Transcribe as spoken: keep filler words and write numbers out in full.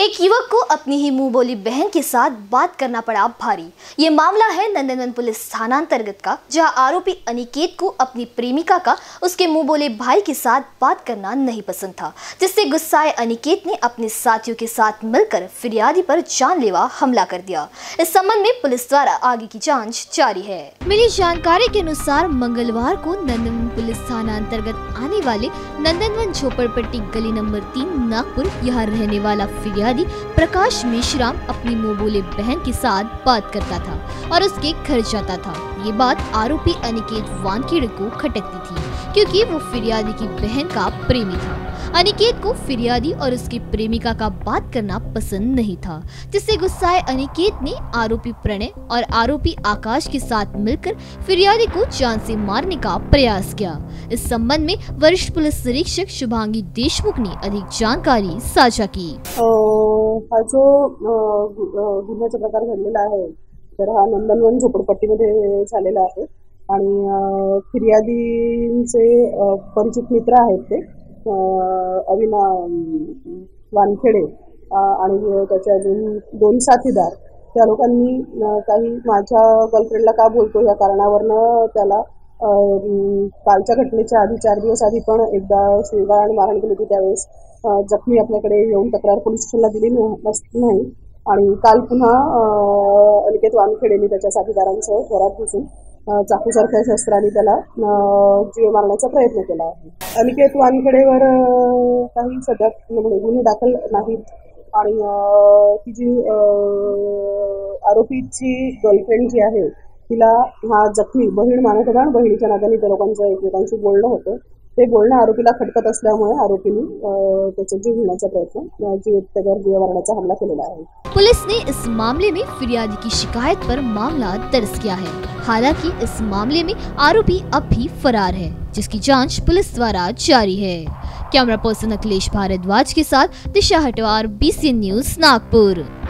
एक युवक को अपनी ही मुंह बोली बहन के साथ बात करना पड़ा भारी। ये मामला है नंदनवन पुलिस थाना अंतर्गत का, जहां आरोपी अनिकेत को अपनी प्रेमिका का उसके मुंह बोले भाई के साथ बात करना नहीं पसंद था, जिससे गुस्साए अनिकेत ने अपने साथियों के साथ मिलकर फिरियादी पर जानलेवा हमला कर दिया। इस संबंध में पुलिस द्वारा आगे की जाँच जारी है। मिली जानकारी के अनुसार मंगलवार को नंदनवन पुलिस थाना अंतर्गत आने वाले नंदनवन झोपड़पट्टी गली नंबर तीन नागपुर यहाँ रहने वाला फिरियादी प्रकाश मेश्राम अपनी मुंह बोले बहन के साथ बात करता था और उसके घर जाता था। ये बात आरोपी अनिकेत वानखेड़े को खटकती थी, क्योंकि वो फिरियादी की बहन का प्रेमी था। अनिकेत को फिरियादी और उसकी प्रेमिका का बात करना पसंद नहीं था, जिससे गुस्साए अनिकेत ने आरोपी प्रणय और आरोपी आकाश के साथ मिलकर फिरियादी को जान से मारने का प्रयास किया। इस संबंध में वरिष्ठ पुलिस निरीक्षक शुभांगी देशमुख ने अधिक जानकारी साझा की। हा जो गुन्ह्याचा प्रकार घडलेला आहे तर हा नंदनवन झोपडपट्टीमध्ये झालेला आहे आणि फिर्यादींचे परिचित मित्र आहेत ते अविना वानखेडे आणि त्याचे अजून दोन साथीदार, त्या लोकांनी काही माझ्या गर्लफ्रेंडला का बोलतो या कारणावरनं त्याला कालच्या घटनेच्या आधी चार दिवस आधी पण एकदा शिवीगाळ आणि मारहाण केली होती। त्यावेळेस जखमी आपल्याकडे येऊन तक्रार पोलीस स्टेशनला दिली नाही आणि काल पुन्हा अनिकेत वानखेडेंनी त्याच्या साथीदारांसह घरात घुसून चाकूसारख्या शस्त्राने त्याला जीव मारण्याचा प्रयत्न केला आहे। अनिकेत वानखेडेवर काही सध्या गुन्हे दाखल नाहीत आणि ती जी आरोपीची गर्लफ्रेंड जी आहे तिला हा जखमी बहीण मानत होता आणि बहिणीच्या नात्याने त्या लोकांचं एकमेकांशी बोलणं होतं। ते बोलणं आरोपीला खटकत असल्यामुळे आरोपीने त्याचा जीव घेण्याचा प्रयत्न जीव त्याच्यावर जीव मारण्याचा हमला केलेला आहे। पुलिस ने इस मामले में फिरियादी की शिकायत पर मामला दर्ज किया है। हालांकि इस मामले में आरोपी अब भी फरार है, जिसकी जांच पुलिस द्वारा जारी है। कैमरा पर्सन अखिलेश भारद्वाज के साथ Disha Hatwar, B C N news Nagpur.